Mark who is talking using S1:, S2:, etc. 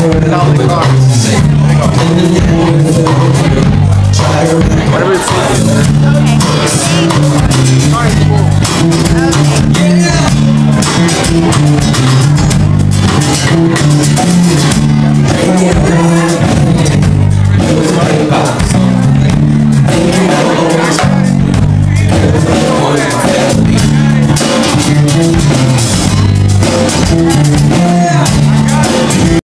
S1: Without the cards. There you go. Whatever it's like.
S2: Okay.